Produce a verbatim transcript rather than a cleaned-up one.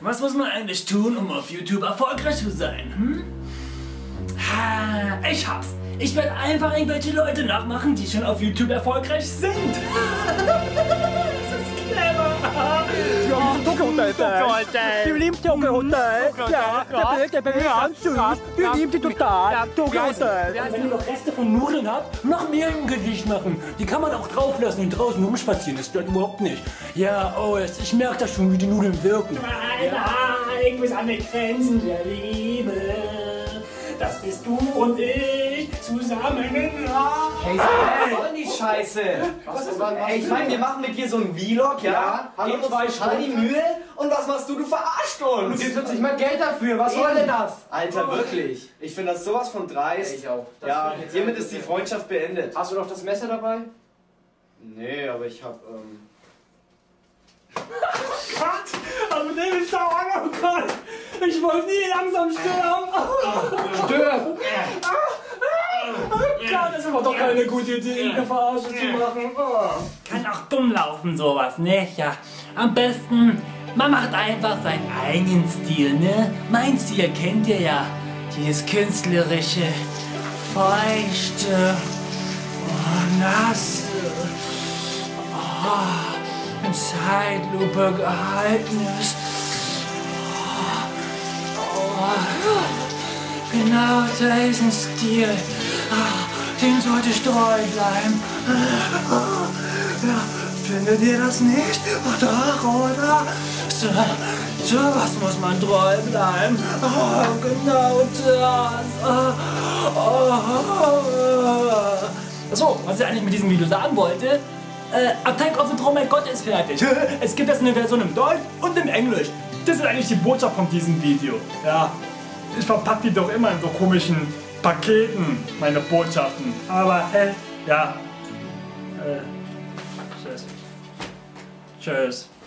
Was muss man eigentlich tun, um auf YouTube erfolgreich zu sein? Hm? Ha, ich hab's. Ich werde einfach irgendwelche Leute nachmachen, die schon auf YouTube erfolgreich sind. Das ist clever. Ja, die liebt ja Hotel. Ja, der Bär ist ganz süß. Die liebt die total. Wenn ihr noch Reste von Nudeln habt, noch mehr im Gesicht machen. Die kann man auch drauf lassen und draußen rumspazieren. Das stört überhaupt nicht. Ja, oh, ich merke das schon, wie die Nudeln wirken. Nein, bis an die Grenzen der Liebe. Das bist du und ich zusammen in Love. Hey, was soll denn die Scheiße? Was ist, was, Ey, ich meine, wir machen mit dir so einen Vlog, ja? Ja, Geben uns total die Mühe. Und was machst du? Du verarscht uns. Du gibst uns nicht mal Geld dafür. Was soll denn das? Alter, wirklich. Ich finde das sowas von dreist. Ich auch. Das Ja, finde ich hiermit jetzt ist die Freundschaft beendet. Hast du noch das Messer dabei? Nee, aber ich hab, ähm... Gott, aber mit dem ist da auch noch Gott. Ich wollte nie langsam sterben. Stirb! Gott, das war doch keine gute Idee, eine Verarsche zu machen. Kann auch dumm laufen, sowas, ne? Ja, am besten, man macht einfach seinen eigenen Stil, ne? Mein Stil kennt ihr ja. Dieses künstlerische, feuchte, oh, nasse, oh, in Zeitlupe gehalten ist. Oh, genau diesen Stil, den sollte ich treu bleiben. Ja, findet ihr das nicht? Doch, oder? So, so was muss man treu bleiben. Oh, genau das. Oh, oh. So, was ich eigentlich mit diesem Video sagen wollte, äh, Attack of the Tromaggot ist fertig. Es gibt jetzt eine Version im Deutsch und im Englisch. Das ist eigentlich die Botschaft von diesem Video. Ja, ich verpacke die doch immer in so komischen Paketen, meine Botschaften. Aber, äh, ja. Äh, tschüss. Tschüss.